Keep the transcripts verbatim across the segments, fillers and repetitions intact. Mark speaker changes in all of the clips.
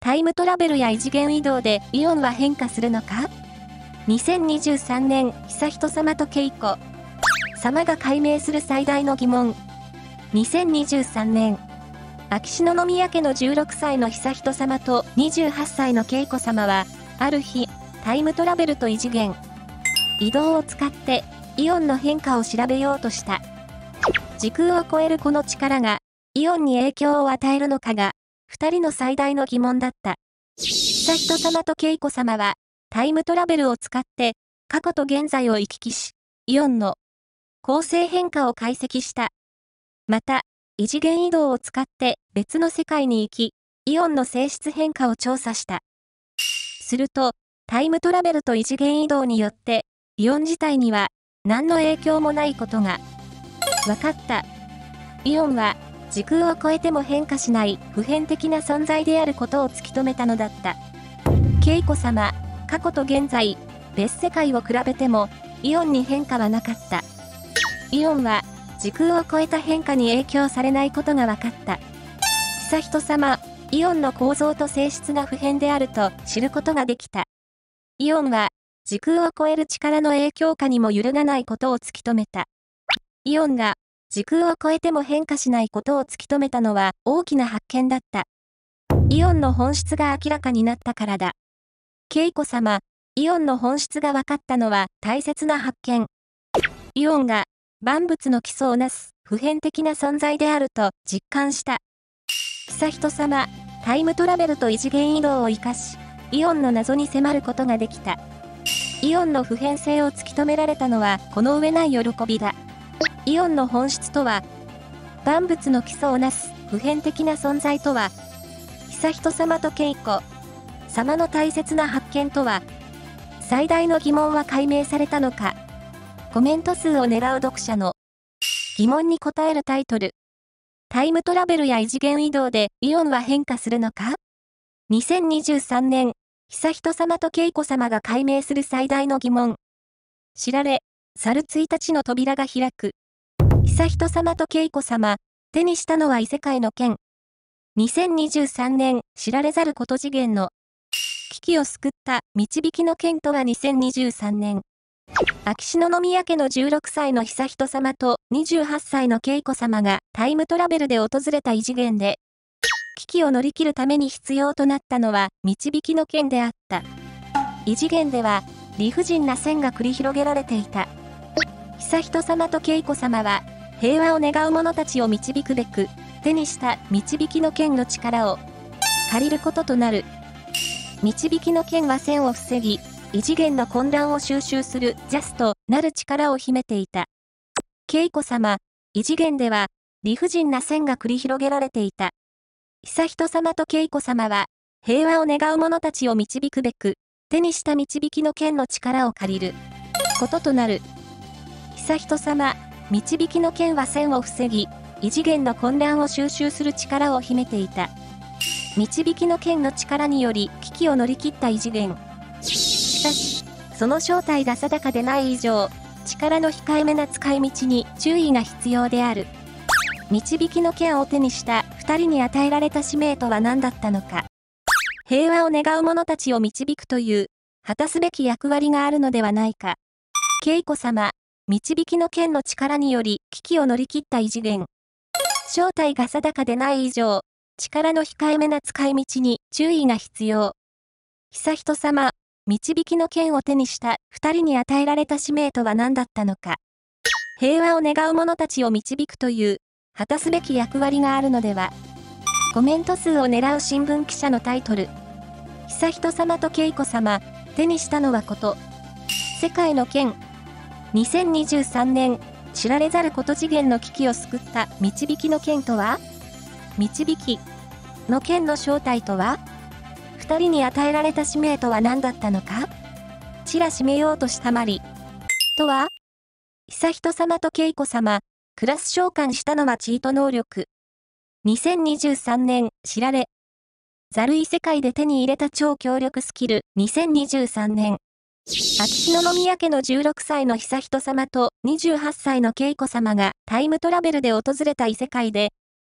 Speaker 1: タイムトラベルや異次元移動でイオンは変化するのか？ にせんにじゅうさん 年、悠仁さまと恵子様が解明する最大の疑問。にせんにじゅうさんねん、秋篠宮家のじゅうろくさいの悠仁さまとにじゅうはっさいの恵子様は、ある日、タイムトラベルと異次元移動を使ってイオンの変化を調べようとした。時空を超えるこの力がイオンに影響を与えるのかが、二人の最大の疑問だった。悠仁さまと恵子様は、タイムトラベルを使って過去と現在を行き来し、イオンの構成変化を解析した。また、異次元移動を使って別の世界に行き、イオンの性質変化を調査した。すると、タイムトラベルと異次元移動によって、イオン自体には何の影響もないことが分かった。イオンは時空を超えても変化しない普遍的な存在であることを突き止めたのだった。恵子様、過去と現在、別世界を比べても、イオンに変化はなかった。イオンは時空を超えた変化に影響されないことが分かった。悠仁さま、イオンの構造と性質が不変であると知ることができた。イオンは時空を超える力の影響下にも揺るがないことを突き止めた。イオンが時空を超えても変化しないことを突き止めたのは大きな発見だった。イオンの本質が明らかになったからだ。恵子様、イオンの本質が分かったのは大切な発見。イオンが万物の基礎をなす普遍的な存在であると実感した。悠仁さま、タイムトラベルと異次元移動を生かし、イオンの謎に迫ることができた。イオンの普遍性を突き止められたのはこの上ない喜びだ。イオンの本質とは、万物の基礎をなす普遍的な存在とは、悠仁さまと恵子様の大切な発見とは、最大の疑問は解明されたのか。コメント数を狙う読者の疑問に答えるタイトル。タイムトラベルや異次元移動でイオンは変化するのか？ にせんにじゅうさん 年、悠仁さまと恵子様が解明する最大の疑問。知られ、去るついたちの扉が開く。悠仁さまと恵子様、手にしたのは異世界の剣。にせんにじゅうさんねん、知られざること次元の危機を救った導きの剣とはにせんにじゅうさんねん。秋篠宮家のじゅうろくさいの悠仁さまとにじゅうはっさいの恵子様がタイムトラベルで訪れた異次元で、危機を乗り切るために必要となったのは導きの剣であった。異次元では理不尽な戦が繰り広げられていた。悠仁さまと恵子様は平和を願う者たちを導くべく手にした導きの剣の力を借りることとなる。導きの剣は戦を防ぎ、異次元の混乱を収集するジャストなる力を秘めていた。恵子様、異次元では理不尽な戦が繰り広げられていた。悠仁さまと恵子様は平和を願う者たちを導くべく手にした導きの剣の力を借りることとなる。悠仁さま、導きの剣は戦を防ぎ、異次元の混乱を収集する力を秘めていた。導きの剣の力により危機を乗り切った異次元。しかし、その正体が定かでない以上、力の控えめな使い道に注意が必要である。導きの剣を手にした二人に与えられた使命とは何だったのか。平和を願う者たちを導くという、果たすべき役割があるのではないか。恵子様、導きの剣の力により危機を乗り切った異次元。正体が定かでない以上、力の控えめな使い道に注意が必要。悠仁さま、導きの剣を手にした二人に与えられた使命とは何だったのか。平和を願う者たちを導くという、果たすべき役割があるのでは。コメント数を狙う新聞記者のタイトル。悠仁さまと恵子様、手にしたのはこと。世界の剣。にせんにじゅうさんねん、知られざること次元の危機を救った導きの剣とは？導きの剣の正体とは？二人に与えられた使命とは何だったのか。ちらしめようとしたまり。とは？悠仁さまと恵子様、クラス召喚したのはチート能力。にせんにじゅうさんねん、知られざる異世界で手に入れた超強力スキル。にせんにじゅうさんねん。秋篠宮家のじゅうろくさいの悠仁さまとにじゅうはっさいの恵子様がタイムトラベルで訪れた異世界で、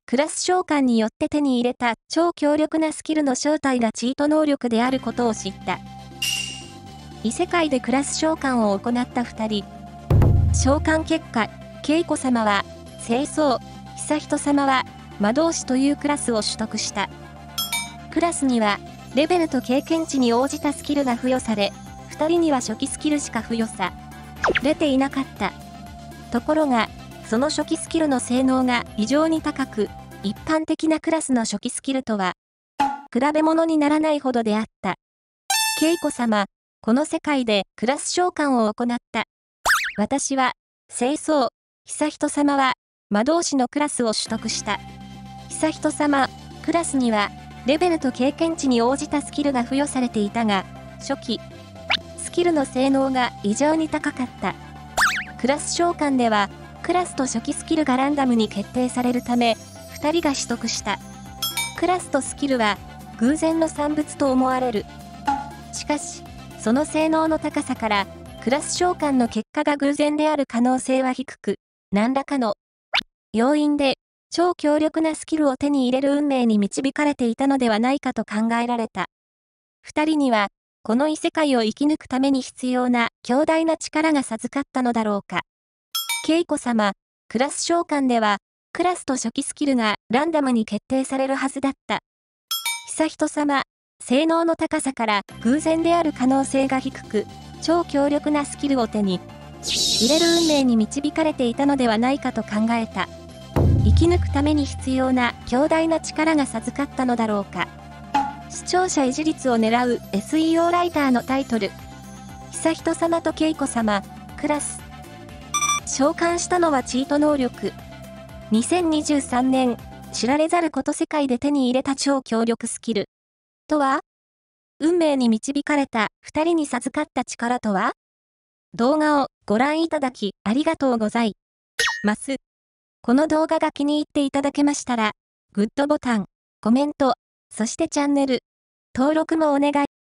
Speaker 1: クラス召喚によって手に入れた超強力なスキルの正体がチート能力であることを知った。異世界でクラス召喚を行った二人。召喚結果、ケイコ様は、清掃、悠仁様は、魔導士というクラスを取得した。クラスには、レベルと経験値に応じたスキルが付与され、二人には初期スキルしか付与されていなかった。ところが、その初期スキルの性能が異常に高く、一般的なクラスの初期スキルとは、比べ物にならないほどであった。ケイコ様、この世界でクラス召喚を行った。私は、清掃、悠仁様は、魔導士のクラスを取得した。悠仁様、クラスには、レベルと経験値に応じたスキルが付与されていたが、初期、スキルの性能が異常に高かった。クラス召喚では、クラスと初期スキルがランダムに決定されるため、ふたりが取得した。クラスとスキルは、偶然の産物と思われる。しかし、その性能の高さから、クラス召喚の結果が偶然である可能性は低く、何らかの要因で、超強力なスキルを手に入れる運命に導かれていたのではないかと考えられた。二人には、この異世界を生き抜くために必要な強大な力が授かったのだろうか。ケイコ様、クラス召喚では、クラスと初期スキルがランダムに決定されるはずだった。悠仁様、性能の高さから偶然である可能性が低く、超強力なスキルを手に入れる運命に導かれていたのではないかと考えた。生き抜くために必要な強大な力が授かったのだろうか。視聴者維持率を狙う エスイーオー ライターのタイトル。悠仁様とケイコ様、クラス。召喚したのはチート能力。にせんにじゅうさんねん、知られざること世界で手に入れた超強力スキル。とは？運命に導かれた二人に授かった力とは？動画をご覧いただきありがとうございます。この動画が気に入っていただけましたら、グッドボタン、コメント、そしてチャンネル登録もお願い